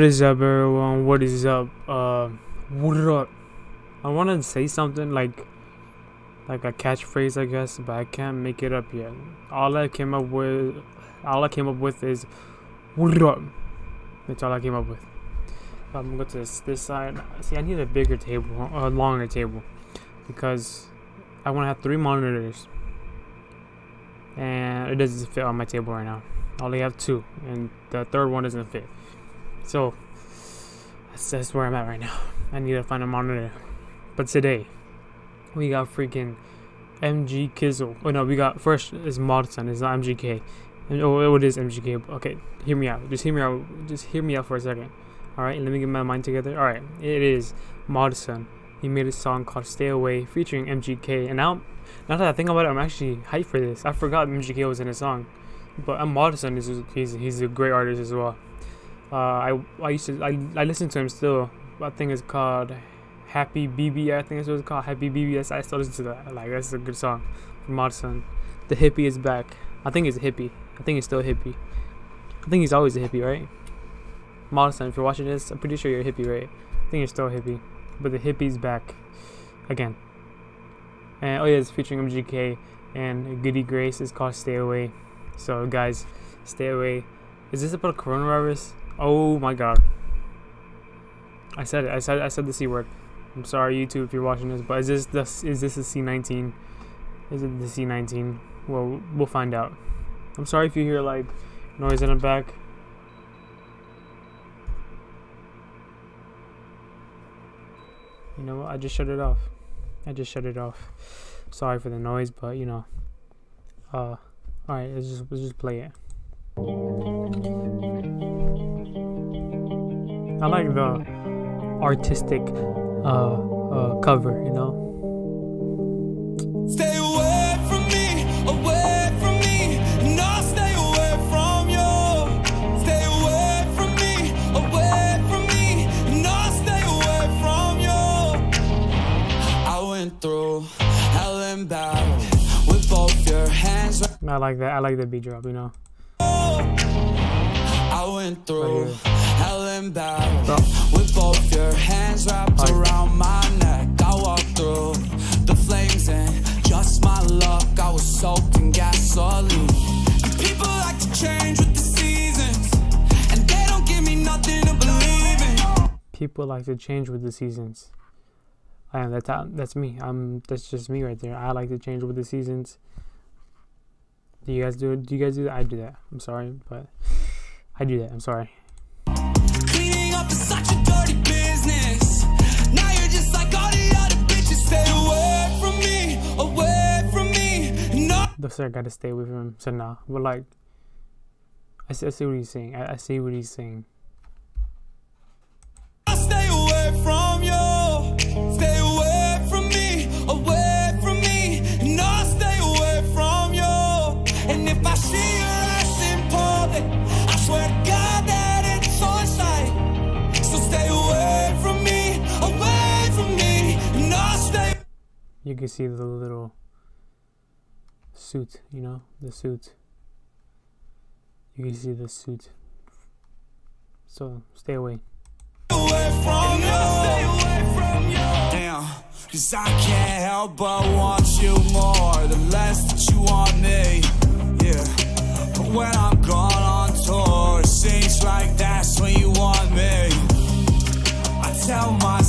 is up, everyone? What is up? What up? I wanted to say something like a catchphrase, I guess, but I can't make it up yet. All I came up with is what up. That's all I came up with. I'm gonna go to this side. See, I need a bigger table, a longer table, because I want to have 3 monitors, and it doesn't fit on my table right now. I only have 2, and the third one doesn't fit. So that's where I'm at right now. I need to find a monitor. But today we got freaking MG Kizzle. Oh no, we got first is Modsun. It's not MGK. Oh, it is MGK. Okay, hear me out. Just hear me out. Just hear me out for a second. All right, let me get my mind together. All right, it is Modsun. He made a song called "Stay Away" featuring MGK. And now that I think about it, I'm actually hyped for this. I forgot MGK was in the song, but Modsun he's a great artist as well. I listen to him still. I think it's called Happy BB. I think that's what it's called, Happy BB. I still listen to that. Like, that's a good song from Modsun. The hippie is back. I think it's a hippie. I think it's still a hippie. I think he's always a hippie, right? Modsun, if you're watching this, I'm pretty sure you're a hippie, right? I think you're still a hippie, but the hippie's back again. And oh yeah, it's featuring MGK and Goody Grace. It's called "Stay Away." So guys, stay away. Is this about coronavirus? Oh my god. I said it. I said the C word. I'm sorry, YouTube, if you're watching this, but is this a C19? Is it the C19? Well, we'll find out. I'm sorry if you hear like noise in the back. You know what? I just shut it off. Sorry for the noise, but you know. All right, let's just play it. I like the artistic cover, you know. Stay away from me, and I'll stay away from you. Stay away from me, and I'll stay away from you. I went through hell and back with both your hands. I like that. I like the beat drop, you know. I went through hell and back with both your hands wrapped around my neck. I walked through the flames and just my luck, I was soaked in gasoline. And people like to change with the seasons, and they don't give me nothing to believe in. People like to change with the seasons. That's me. That's just me right there. I like to change with the seasons. Do you guys do it? Do you guys do that? I do that. I'm sorry, but I do that. I'm sorry. Cleaning up is such a dirty business. Now you're just like all the other bitches. Stay away from me. No. The sir gotta stay away from him. So nah. But like, I see what he's saying. I see what he's saying. I'll stay away from you. Stay away from me. And I'll stay away from you. And if I see your ass in public, I swear to God that it's on sight. So stay away from me, and I'll stay. You can see the little suit, you know, the suit. You can see the suit. So stay away. Away from you. Damn, 'cause I can't help but want you more, the less that you want me. Yeah, but when I'm gone on tour, it seems like that's when you want me. I tell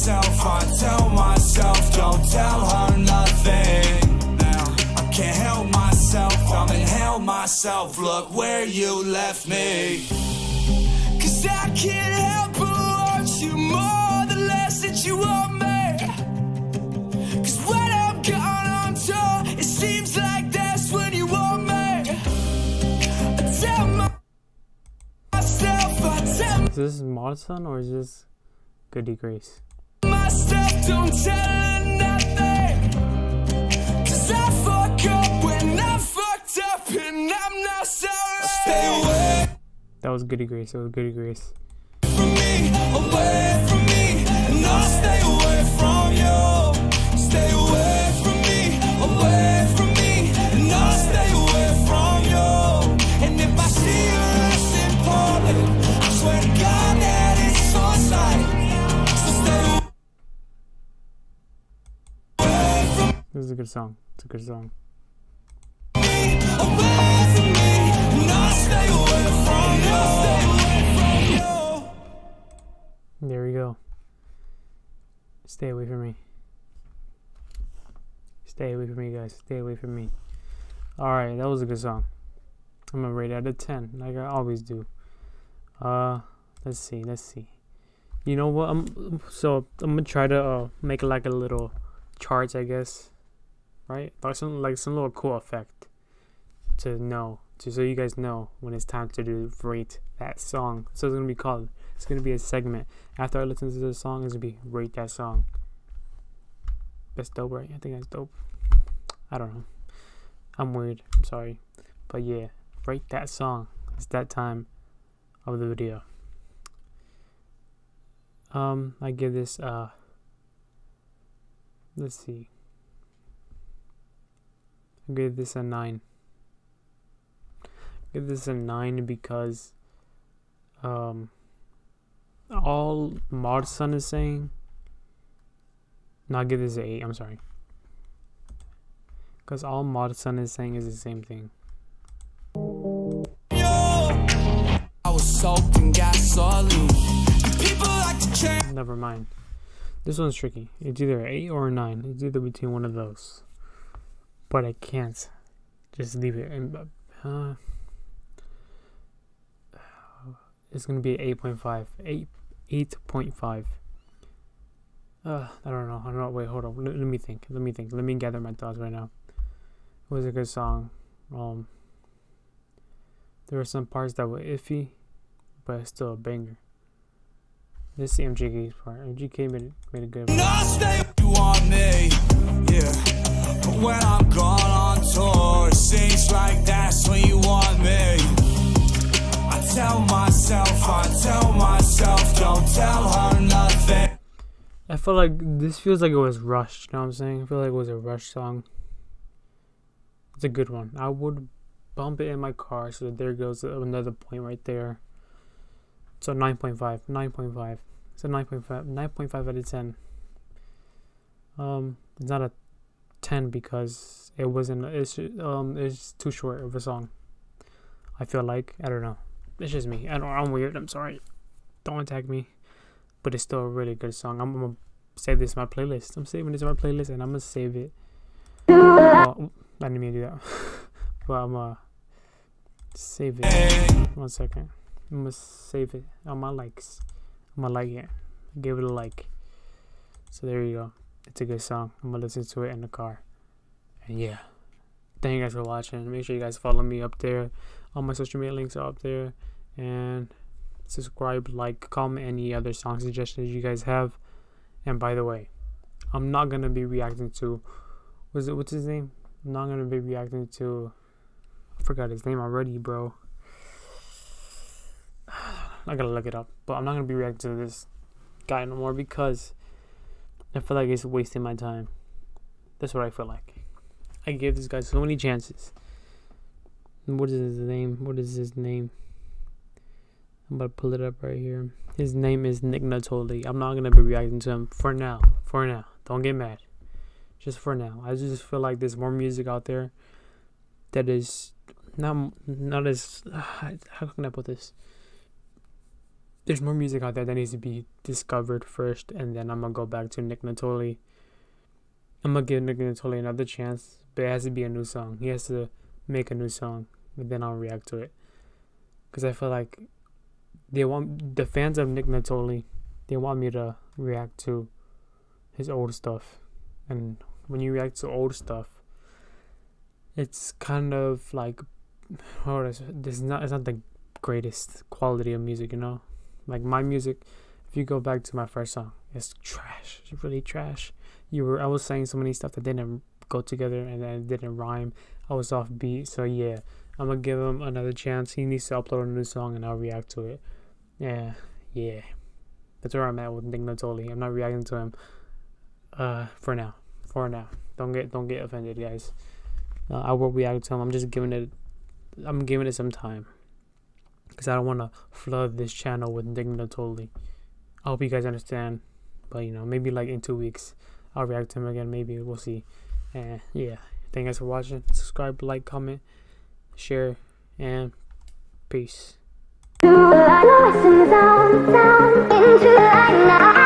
myself, don't tell her nothing. Now, I can't help myself, I'm in hell myself. Look where you left me. 'Cause I can't help but want you more, the less that you want me. 'Cause when I'm gone on tour, it seems like that's when you want me. I tell myself, Is this Modsun or is this Goody Grace? myself, don't tell her nothing. 'Cause I fuck up when I'm fucked up and I'm not sorry. Stay away That was Goody Grace. It was Goody Grace. from me, and I'll stay away from you. Stay away from me, and I'll stay away from you. And if I see your ass in public, I swear to God that it's This is a good song. It's a good song. There we go. Stay away from me. Stay away from me, guys. Stay away from me. Alright, that was a good song. I'm gonna rate it out of 10, like I always do. Let's see. You know what? I'm gonna try to make like a little charts, I guess. Right? Like some little cool effect so you guys know when it's time to rate that song. So it's gonna be a segment. After I listen to the song, it's gonna be rate that song. That's dope, right? I think that's dope. I don't know. I'm weird. I'm sorry. But yeah, rate that song. It's that time of the video. I give this let's see. I give this a 9. Give this a 9 because all Modsun is saying. No, I'll give this an 8. I'm sorry. Because all Modsun is saying is the same thing. I was soaked in gasoline. People like to change. Never mind. This one's tricky. It's either an 8 or a 9. It's either between one of those. But I can't just leave it. It's gonna be 8.5. 8.5. I don't know. Wait, hold on. Let me think. Let me gather my thoughts right now. It was a good song. There were some parts that were iffy, but it's still a banger. This is the MGK's part. MGK made a good one. You want me, yeah. But when I'm gone on tour, it seems like that's when you want me. I tell myself, don't tell her nothing. I feel like this feels like it was rushed. You know what I'm saying? I feel like it was a rushed song. It's a good one. I would bump it in my car. So there goes another point right there. So 9.5. 9.5. It's a 9.5. 9.5 out of 10. It's not a 10 because it wasn't. It's too short of a song. I feel like, I don't know. It's just me. I'm weird. I'm sorry. Don't attack me. But it's still a really good song. I'm gonna save this in my playlist. I'm saving this in my playlist and I'm gonna save it. Oh, I didn't mean to do that. But I'm gonna save it. 1 second. I'm gonna save it on my likes. I'm gonna like it. Give it a like. So there you go. It's a good song. I'm gonna listen to it in the car. And yeah. Thank you guys for watching. Make sure you guys follow me up there. All my social media links are up there. And subscribe, like, comment any other song suggestions you guys have. And by the way, I'm not gonna be reacting to what's his name? I'm not gonna be reacting to, I forgot his name already, bro. I gotta look it up. But I'm not gonna be reacting to this guy no more because I feel like it's wasting my time. That's what I feel like. I gave this guy so many chances. What is his name? I'm about to pull it up right here. His name is Nick Natoli. I'm not gonna be reacting to him for now. Don't get mad. Just for now. I just feel like there's more music out there that is not as how can I put this? There's more music out there that needs to be discovered first, and then I'm gonna go back to Nick Natoli. I'm gonna give Nick Natoli another chance, but it has to be a new song. He has to make a new song, and then I'll react to it. Cause I feel like the fans of Nick Natoli, they want me to react to his old stuff, and when you react to old stuff, it's kind of like, it's not the greatest quality of music, you know. Like my music, if you go back to my first song, it's trash. It's really trash. I was saying so many stuff that didn't go together and then it didn't rhyme. I was off beat, so yeah, I'm gonna give him another chance. He needs to upload a new song and I'll react to it. Yeah. That's where I'm at with Nick Natoli. I'm not reacting to him. For now. Don't get offended, guys. I will react to him. I'm giving it some time. Because I don't want to flood this channel with Nick Natoli. I hope you guys understand. But, maybe like in 2 weeks, I'll react to him again. Maybe. We'll see. And yeah, thank you guys for watching. Subscribe, like, comment, share, and peace.